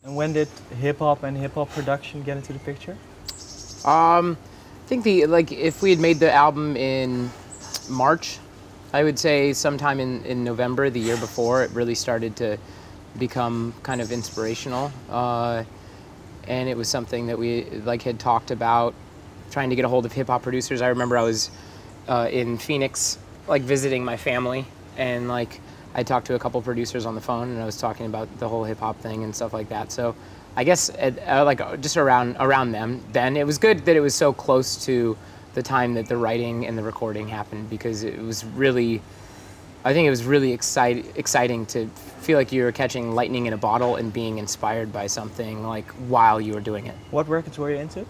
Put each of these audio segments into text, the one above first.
And when did hip-hop and hip-hop production get into the picture? I think if we had made the album in March, I would say sometime in November the year before, it really started to become kind of inspirational. And it was something that we had talked about, trying to get a hold of hip-hop producers. I remember I was in Phoenix, visiting my family, and I talked to a couple producers on the phone, and I was talking about the whole hip-hop thing and stuff like that. So I guess just around then it was good that it was so close to the time that the writing and the recording happened, because it was really, I think it was really exciting to feel like you were catching lightning in a bottle and being inspired by something while you were doing it. What records were you into?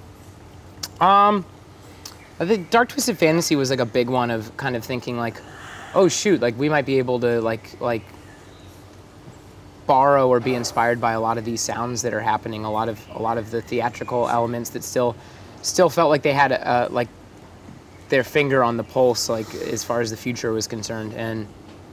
I think Dark Twisted Fantasy was a big one of kind of thinking oh shoot, we might be able to borrow or be inspired by a lot of these sounds that are happening, a lot of the theatrical elements that still felt like they had their finger on the pulse, as far as the future was concerned. And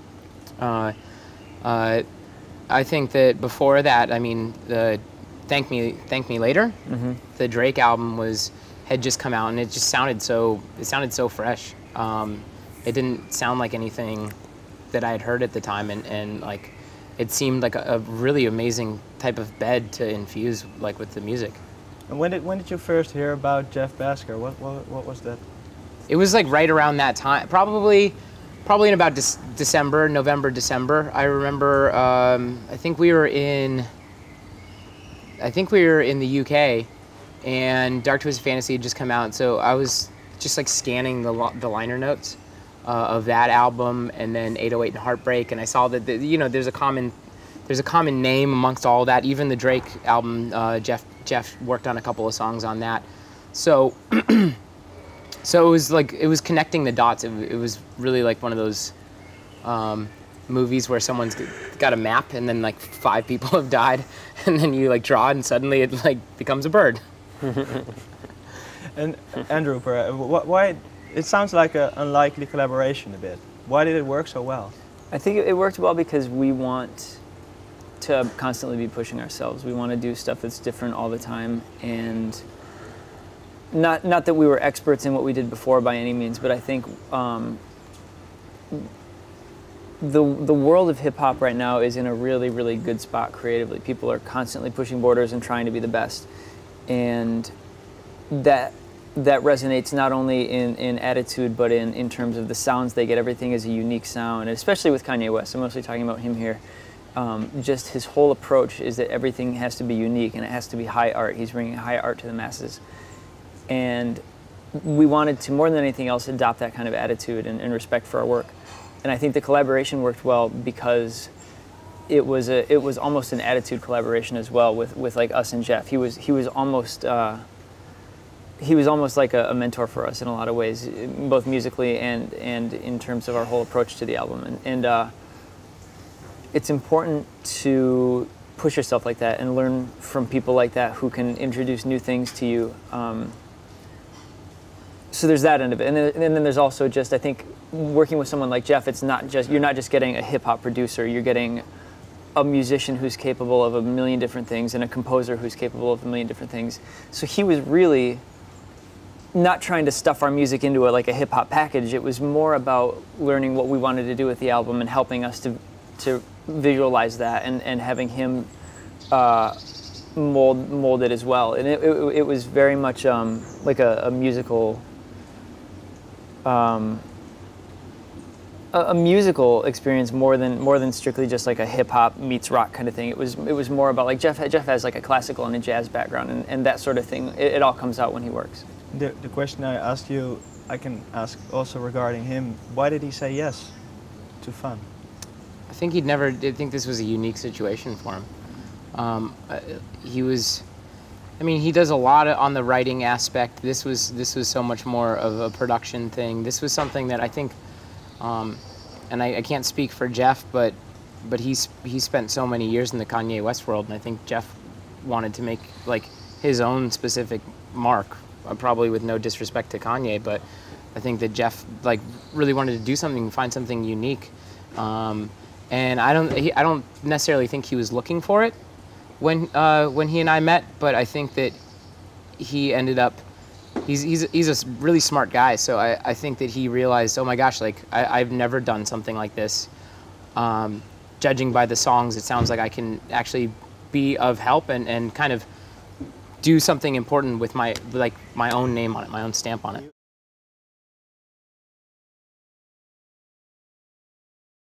I think that before that, I mean, the Thank Me Later, mm-hmm. the Drake album had just come out, and it just sounded so fresh. It didn't sound like anything that I had heard at the time, and it seemed like a really amazing type of bed to infuse with the music. And when did you first hear about Jeff Bhasker? What was that? It was right around that time, probably in about November, December. I remember. I think we were in the UK, and Dark Twisted Fantasy had just come out, so I was just scanning the liner notes of that album, and then 808 and Heartbreak, and I saw that there's a common name amongst all that. Even the Drake album, Jeff worked on a couple of songs on that, so so it was connecting the dots. It was really one of those movies where someone's got a map, and then 5 people have died, and then you draw, and suddenly it becomes a bird. And Andrew, why? It sounds like an unlikely collaboration a bit. Why did it work so well? I think it worked well because we want to constantly be pushing ourselves. We want to do stuff that's different all the time, and not that we were experts in what we did before by any means, but I think the world of hip hop right now is in a really, really good spot creatively. People are constantly pushing borders and trying to be the best, and that resonates not only in attitude, but in terms of the sounds they get. Everything is a unique sound, and especially with Kanye West. I'm mostly talking about him here. Just his whole approach is that everything has to be unique, and it has to be high art. He's bringing high art to the masses. And we wanted to, more than anything else, adopt that kind of attitude and respect for our work. And I think the collaboration worked well because it was almost an attitude collaboration as well with us and Jeff. He was almost like a mentor for us in a lot of ways, both musically and in terms of our whole approach to the album. And it's important to push yourself like that and learn from people like that who can introduce new things to you. So there's that end of it, and then there's also just, I think, working with someone like Jeff. You're not just getting a hip hop producer. You're getting a musician who's capable of a million different things, and a composer who's capable of a million different things. So he was really not trying to stuff our music into a hip hop package. It was more about learning what we wanted to do with the album and helping us to visualize that, and having him mold it as well. And it was very much like a musical. A musical experience more than strictly just a hip hop meets rock kind of thing. It was more about Jeff has a classical and a jazz background, and that sort of thing. It all comes out when he works. The question I asked you, I can ask also regarding him. Why did he say yes to Fun? I think he'd never did think this was a unique situation for him. He does a lot on the writing aspect. This was so much more of a production thing. This was something that I think, and I can't speak for Jeff, but he spent so many years in the Kanye West world, and I think Jeff wanted to make his own specific mark. Probably with no disrespect to Kanye, but I think that Jeff really wanted to do something, find something unique, and I don't necessarily think he was looking for it. when he and I met, but I think that he ended up, he's a really smart guy, so I think that he realized, oh my gosh, like I've never done something like this. Judging by the songs, it sounds like I can actually be of help and kind of do something important with my own name on it, my own stamp on it.